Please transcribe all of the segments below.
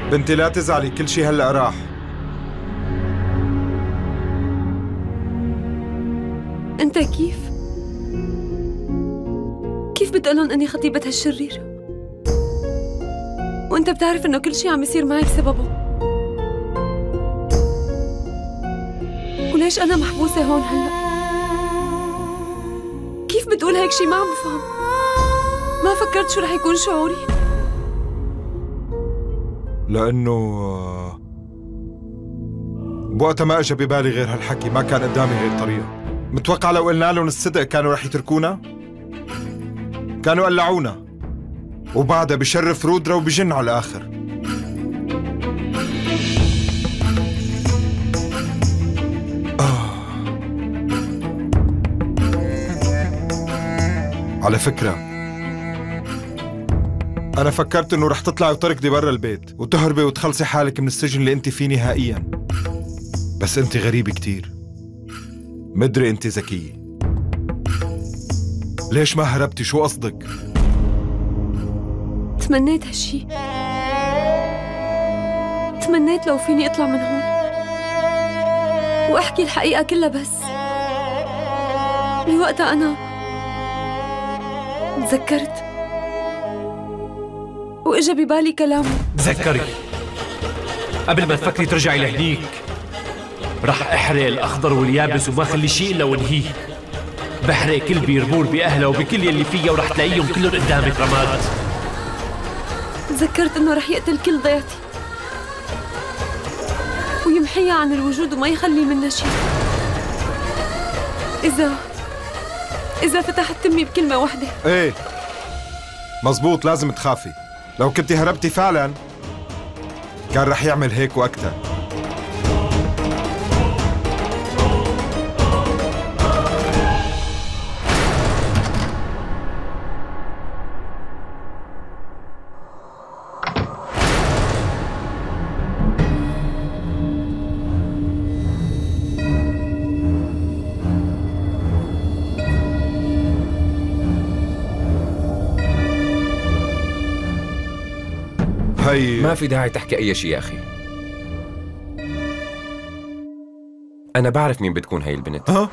بنتي لا تزعلي، كل شي هلأ راح. انت كيف بتقولن اني خطيبة هالشرير وانت بتعرف انه كل شي عم يصير معي بسببه؟ وليش انا محبوسة هون هلأ؟ كيف بتقول هيك شي؟ ما عم بفهم. ما فكرت شو رح يكون شعوري؟ لأنه بوقتها ما اجى ببالي غير هالحكي، ما كان قدامي غير طريقة. متوقع لو قلنا لهم الصدق كانوا رح يتركونا؟ كانوا قلعونا، وبعدها بشرف رودرا وبجن على الآخر. على فكرة أنا فكرت إنه رح تطلعي وتركضي برا البيت وتهربي وتخلصي حالك من السجن اللي أنت فيه نهائياً، بس أنت غريبة كتير. مدري أنت ذكية، ليش ما هربتي؟ شو قصدك؟ تمنيت هالشي، تمنيت لو فيني أطلع من هون وأحكي الحقيقة كلها، بس بوقتها أنا تذكرت وإجا ببالي كلامه. تذكري قبل ما تفكري ترجعي لهنيك رح احرق الأخضر واليابس وما خلي شيء إلا وانهيه. بحرق كل بيربور بأهلها وبكل يلي فيها ورح تلاقيهم كلهم قدامك رماد. تذكرت إنه رح يقتل كل ضيعتي ويمحيها عن الوجود وما يخلي منا شيء إذا فتحت تمي بكلمة واحدة. إيه مزبوط، لازم تخافي. لو كنتي هربتي فعلا كان رح يعمل هيك وأكتر. ما في داعي تحكي أي شيء يا أخي. أنا بعرف مين بتكون هاي البنت. ها؟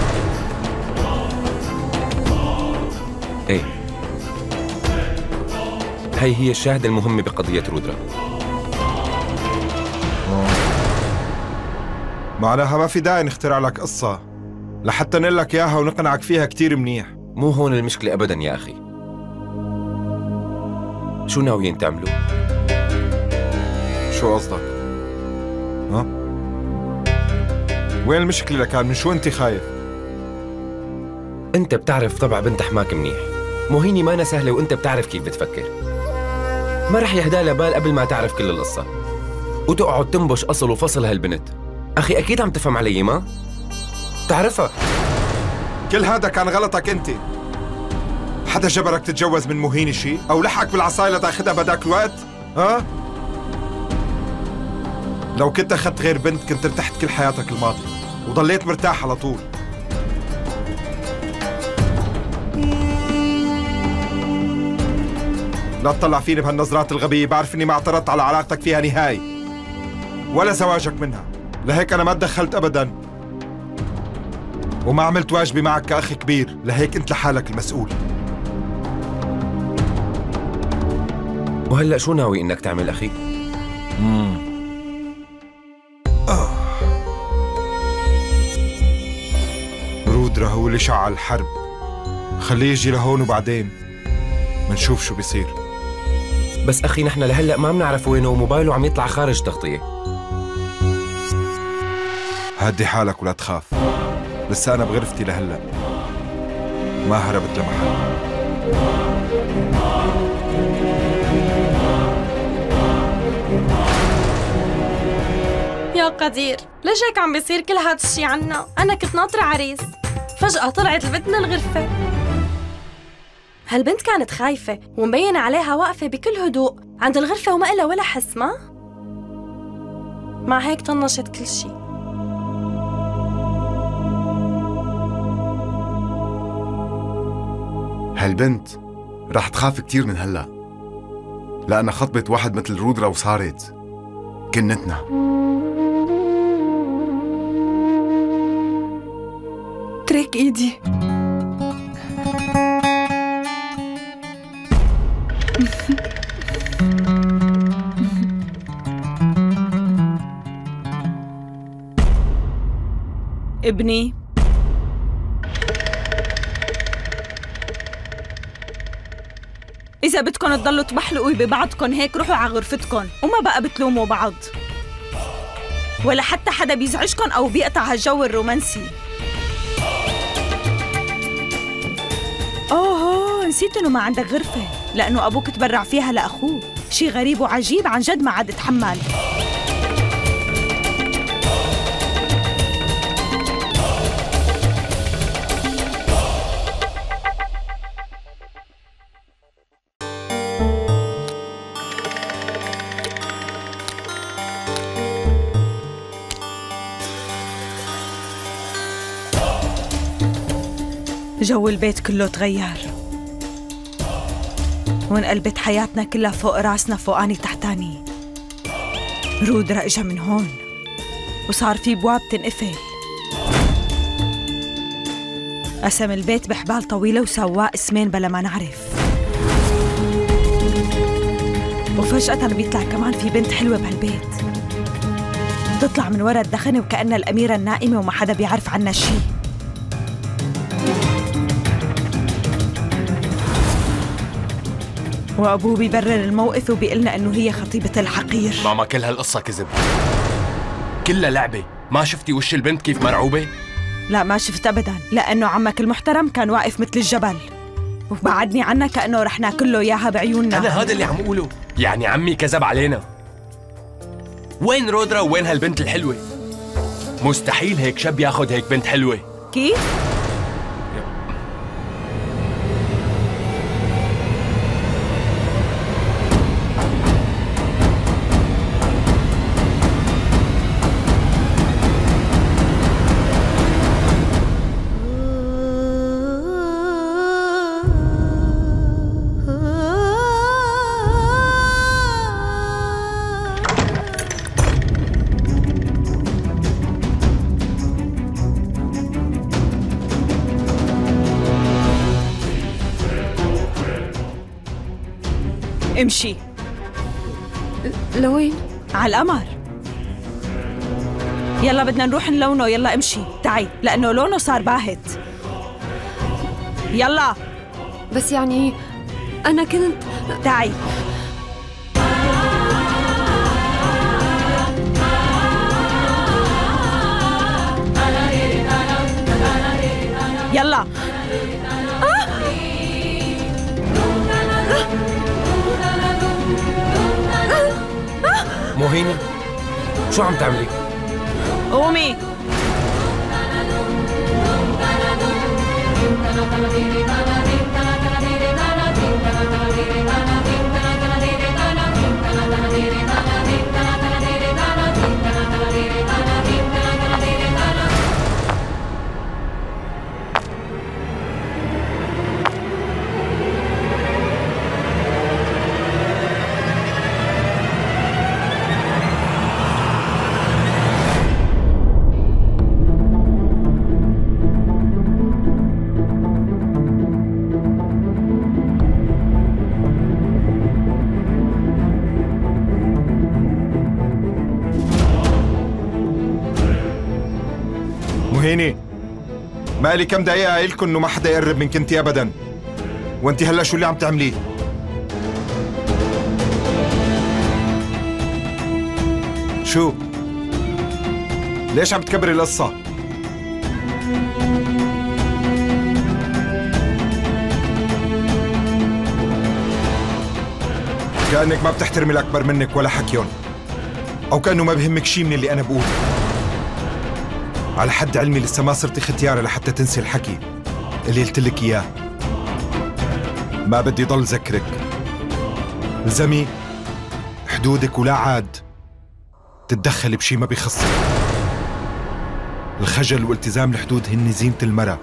إيه، هي الشاهدة المهمة بقضية رودرا. معناها ما في داعي نخترع لك قصة لحتى نقول لك إياها ونقنعك فيها كتير منيح. مو هون المشكلة أبداً يا أخي. شو ناويين تعملوا؟ شو قصدك؟ ها؟ وين المشكلة لكان؟ من شو أنت خايف؟ أنت بتعرف طبع بنت حماك منيح، مو هيني مانا سهلة وأنت بتعرف كيف بتفكر. ما رح يهدى لها بال قبل ما تعرف كل القصة وتقعد تنبش أصل وفصل هالبنت. أخي أكيد عم تفهم علي، ما؟ تعرفها. كل هذا كان غلطك أنت. حدا جبرك تتجوز من مهينة شيء؟ أو لحقك بالعصاية لتاخدها بداك الوقت؟ ها؟ لو كنت أخذت غير بنت كنت ارتحت كل حياتك الماضية وضليت مرتاح على طول. لا تطلع فيني بهالنظرات الغبية، بعرف إني ما اعترضت على علاقتك فيها نهائي ولا زواجك منها، لهيك أنا ما تدخلت أبداً وما عملت واجبي معك كأخ كبير، لهيك أنت لحالك المسؤول. وهلأ شو ناوي إنك تعمل أخي؟ رودرا هو اللي شعل الحرب، خليه يجي لهون وبعدين منشوف شو بيصير. بس أخي نحن لهلأ ما بنعرف وينه وموبايله عم يطلع خارج تغطية. هدي حالك ولا تخاف، لسه أنا بغرفتي لهلأ ما هربت لمحل. يا قدير، ليش هيك عم بيصير كل هاد الشي عنا؟ أنا كنت ناطرة عريس، فجأة طلعت البنت من الغرفة. هالبنت كانت خايفة ومبين عليها واقفة بكل هدوء عند الغرفة وما إلها ولا حس، مع هيك طنشت كل شي. هالبنت رح تخاف كتير من هلأ، لأنها خطبت واحد مثل رودرا وصارت كنتنا. ترك ايدي. ابني، إذا بدكن تضلوا تبحلقوا ببعضكن هيك روحوا على غرفتكن وما بقى بتلوموا بعض، ولا حتى حدا بيزعجكن أو بيقطع هالجو الرومانسي. أوه نسيت إنه ما عندك غرفة، لأنه أبوك تبرع فيها لأخوه، شي غريب وعجيب عن جد ما عاد اتحمل. جو البيت كله تغير وانقلبت حياتنا كلها فوق راسنا فوقاني تحتاني. رودرا اجا من هون وصار في بواب تنقفل، قسم البيت بحبال طويلة وسواه اسمين بلا ما نعرف، وفجأة بيطلع كمان في بنت حلوة بهالبيت بتطلع من ورا الدخنة وكأنها الأميرة النائمة وما حدا بيعرف عنها شي. وأبوه بيبرر الموقف وبيقلنا إنه هي خطيبة الحقير. ماما كل هالقصة كذب، كلها لعبة. ما شفتي وش البنت كيف مرعوبة؟ لا ما شفت أبداً، لأنه عمك المحترم كان واقف مثل الجبل وبعدني عنها كأنه رح ناكل له إياها بعيوننا. أنا هذا اللي عم أقوله، يعني عمي كذب علينا. وين رودرا ووين هالبنت الحلوة؟ مستحيل هيك شاب ياخد هيك بنت حلوة. كيف؟ امشي. لوين؟ على القمر. يلا بدنا نروح نلونه، يلا امشي تعي لأنه لونه صار باهت. يلا. بس يعني أنا كنت تعي. يلا. موهيني شو عم تعملي؟ قومي. موهيني ما لي كم دقيقة قايلكم انه ما حدا يقرب من كنتي ابدا، وانتي هلا شو اللي عم تعمليه؟ شو؟ ليش عم تكبري القصة؟ كأنك ما بتحترمي الأكبر منك ولا حكيون، أو كأنه ما بهمك شي من اللي أنا بقوله. على حد علمي لسه ما صرتي ختيارة لحتى تنسي الحكي اللي قلتلك إياه. ما بدي ضل ذكرك، الزمي حدودك ولا عاد تتدخلي بشي ما بيخصك. الخجل والتزام الحدود هن زينة المرأة.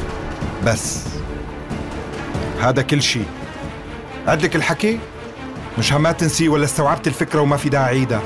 بس هذا كل شي. عدلك الحكي مش ما تنسيه ولا استوعبت الفكرة وما في داعي عيدها؟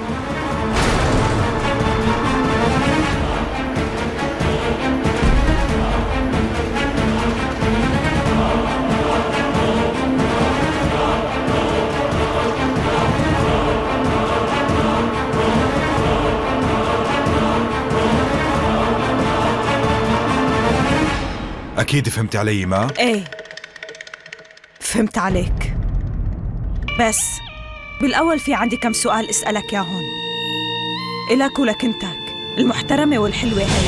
أكيد فهمتي علي ما؟ ايه فهمت عليك، بس بالأول في عندي كم سؤال اسألك ياهن، إلك ولكنتك المحترمة والحلوة هي.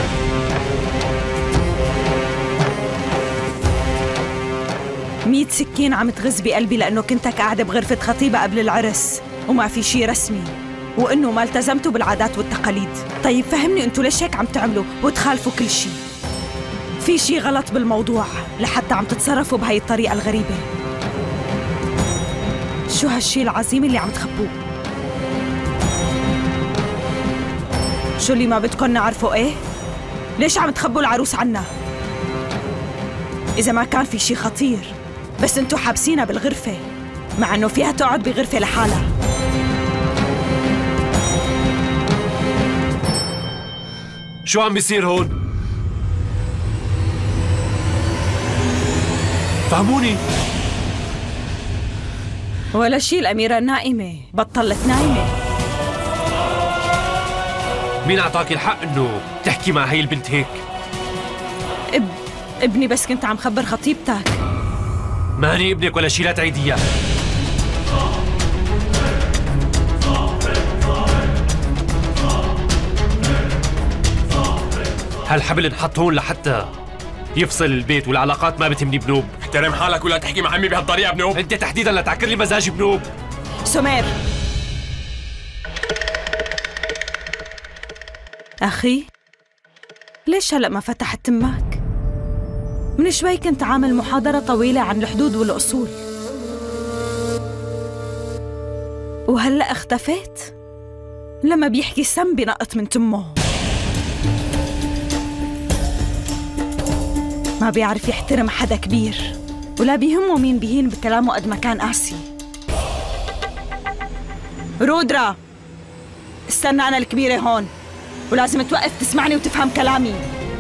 100 سكين عم تغز بقلبي لأنه كنتك قاعدة بغرفة خطيبة قبل العرس وما في شي رسمي، وإنه ما التزمتوا بالعادات والتقاليد. طيب فهمني انتوا ليش هيك عم تعملوا وتخالفوا كل شي؟ في شي غلط بالموضوع لحتى عم تتصرفوا بهاي الطريقة الغريبة. شو هالشي العظيم اللي عم تخبوه؟ شو اللي ما بدكن نعرفه ايه؟ ليش عم تخبوا العروس عنا؟ إذا ما كان في شي خطير، بس انتوا حابسينها بالغرفة مع انه فيها تقعد بغرفة لحالها. شو عم بيصير هون؟ فهموني. ولا شي، الأميرة نائمة، بطلت نايمة. مين أعطاك الحق إنه تحكي مع هي البنت هيك؟ ابني، بس كنت عم خبر خطيبتك. ماني ابنك ولا شي، لا تعيديها. هالحبل انحط هون لحتى يفصل البيت، والعلاقات ما بتهمني بنوب. احترم حالك ولا تحكي مع عمي بهالطريقة بنوب. انت تحديدا لا تعكر لي مزاجي بنوب. سمير أخي، ليش هلأ ما فتحت تمك؟ من شوي كنت عامل محاضرة طويلة عن الحدود والأصول، وهلأ اختفيت. لما بيحكي سم بنقط من تمه، ما بيعرف يحترم حدا كبير، ولا بيهمه مين بيهين بكلامه قد ما كان قاسي. رودرا، استنى، أنا الكبيرة هون ولازم توقف تسمعني وتفهم كلامي.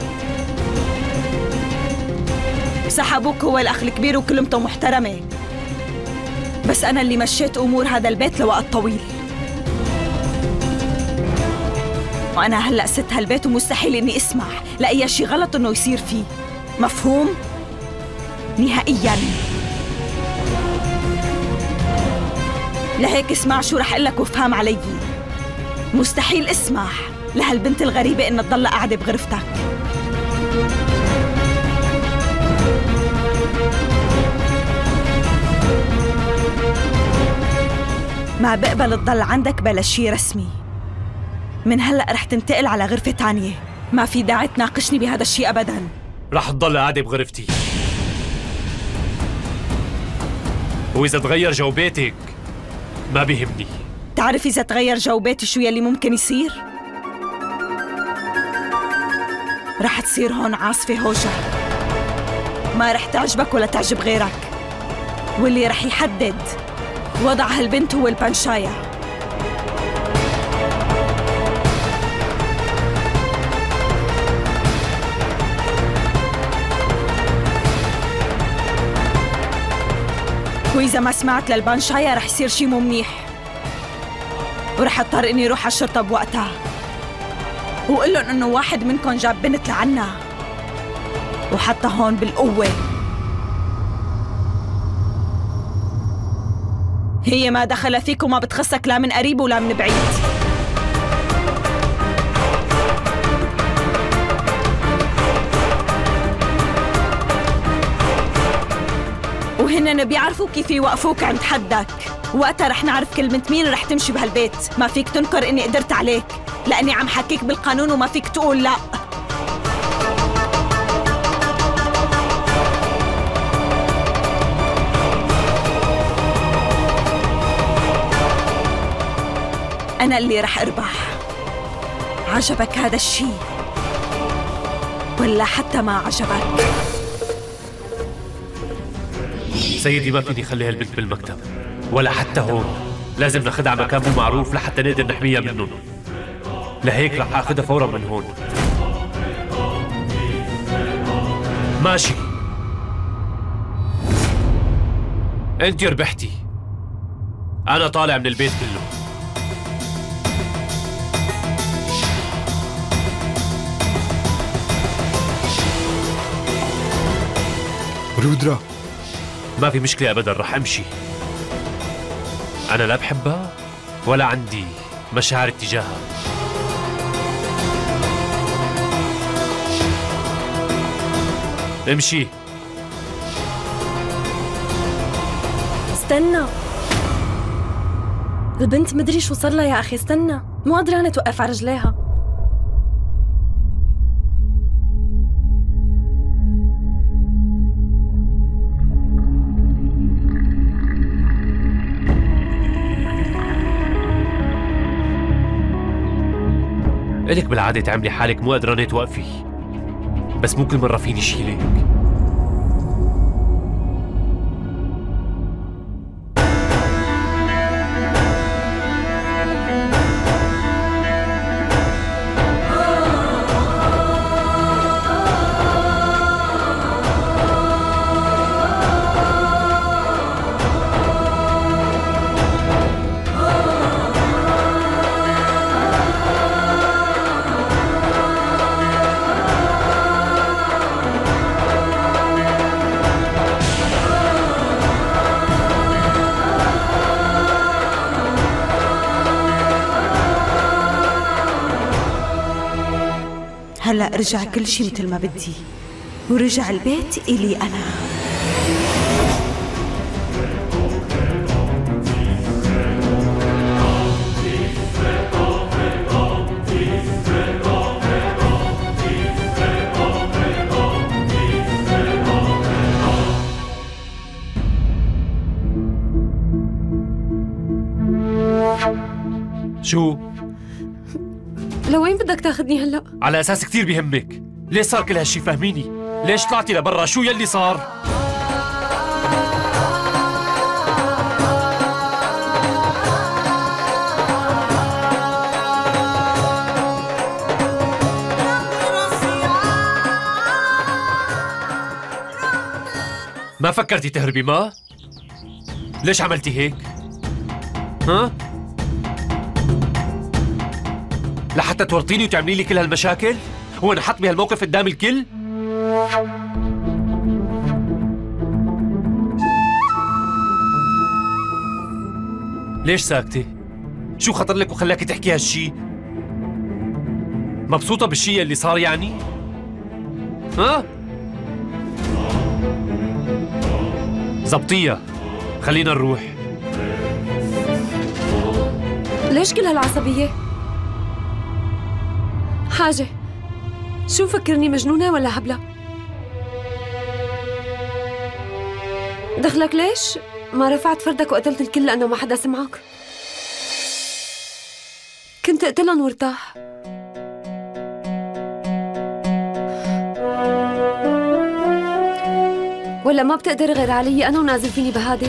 سحبوك هو الأخ الكبير وكلمته محترمة، بس أنا اللي مشيت أمور هذا البيت لوقت طويل، وأنا هلأ ست هالبيت ومستحيل إني أسمح لأي شي غلط إنه يصير فيه. مفهوم؟ نهائياً. لهيك اسمع شو رح أقلك وافهم علي. مستحيل اسمح لهالبنت الغريبة إنها تضل قاعدة بغرفتك. ما بقبل تضل عندك بلا شي رسمي. من هلأ رح تنتقل على غرفة تانية، ما في داعي تناقشني بهذا الشي أبداً. رح تضل قاعدة بغرفتي، وإذا تغير جو بيتك ما بيهمني. تعرف إذا تغير جو بيتي شو يلي ممكن يصير؟ رح تصير هون عاصفة هوجة ما رح تعجبك ولا تعجب غيرك، واللي رح يحدد وضع هالبنت هو البنشاية. وإذا ما سمعت للبنشاية رح يصير شي مو منيح، ورح اضطر إني روح على الشرطة بوقتها وقول لهم إنه واحد منكم جاب بنت لعنا، وحتى هون بالقوة. هي ما دخل فيك وما بتخصك لا من قريب ولا من بعيد. وهن بيعرفوا كيف يوقفوك عند حدك، وقتها رح نعرف كلمة مين رح تمشي بهالبيت. ما فيك تنكر إني قدرت عليك لأني عم حكيك بالقانون، وما فيك تقول لا. أنا اللي رح أربح. عجبك هذا الشي ولا حتى ما عجبك؟ سيدي ما فيني خلي هالبنت بالمكتب. ولا حتى هون. لازم ناخدها على مكان مو معروف لحتى نقدر نحميها منهم. لهيك رح اخدها فورا من هون. ماشي، انت ربحتي. انا طالع من البيت كله. رودرا، ما في مشكلة ابدا، رح امشي. انا لا بحبها ولا عندي مشاعر اتجاهها. امشي. استنى، البنت مدري شو صار لها يا أخي. استنى، مو قادرة توقف على رجليها. إلك بالعادة تعملي حالك مو قدرانة توقفي، بس مو كل مرة فيني شيلك. هلأ رجع كل شي مثل ما بدي، ورجع البيت إلي أنا. شو؟ لوين بدك تاخذني هلا؟ على اساس كثير بيهمك. ليش صار كل هالشي؟ فهميني، ليش طلعتي لبرا؟ شو يلي صار؟ ما فكرتي تهربي؟ ما؟ ليش عملتي هيك؟ ها؟ لحتى تورطيني وتعملي لي كل هالمشاكل؟ هو انحط بهالموقف قدام الكل؟ ليش ساكتة؟ شو خطر لك وخلاكي تحكي هالشي؟ مبسوطة بالشي اللي صار يعني؟ ها؟ زبطيها، خلينا نروح. ليش كل هالعصبية؟ حاجة، شو فكرني مجنونة ولا هبلة؟ دخلك ليش؟ ما رفعت فردك وقتلت الكل لأنه ما حدا سمعك؟ كنت اقتلن وارتاح. ولا ما بتقدر غير علي أنا ونازل فيني بهادر؟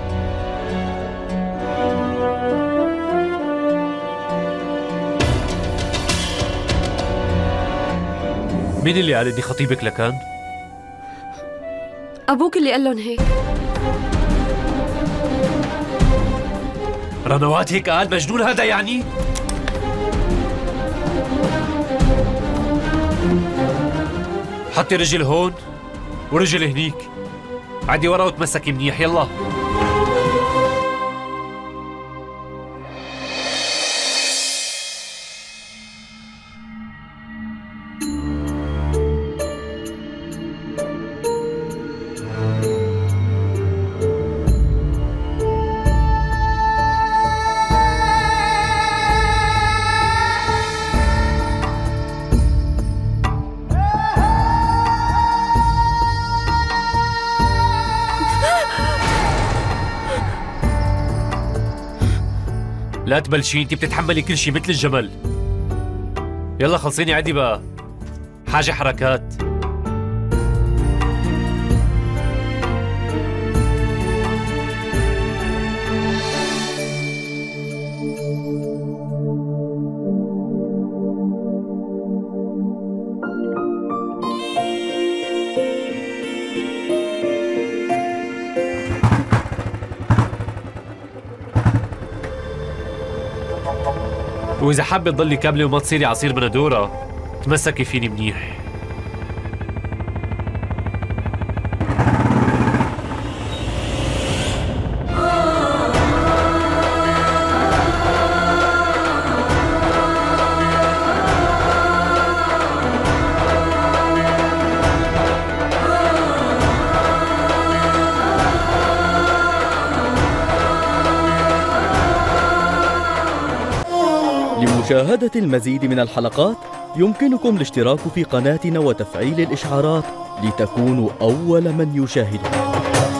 مين اللي قال اني خطيبك لكان؟ أبوك اللي قال لهم هيك. رنوات هيك قال؟ مجنون هذا يعني؟ حطي رجل هون ورجل هنيك، عدي ورا وتمسكي منيح. يلا لا تبلشي، انت بتتحملي كل شيء مثل الجمل. يلا خلصيني عدي بقى، حاجة حركات. وإذا حابة تضلي كاملة وما تصيري عصير بندورة تمسكي فيني منيح. لمشاهدة المزيد من الحلقات يمكنكم الاشتراك في قناتنا وتفعيل الإشعارات لتكونوا أول من يشاهدها.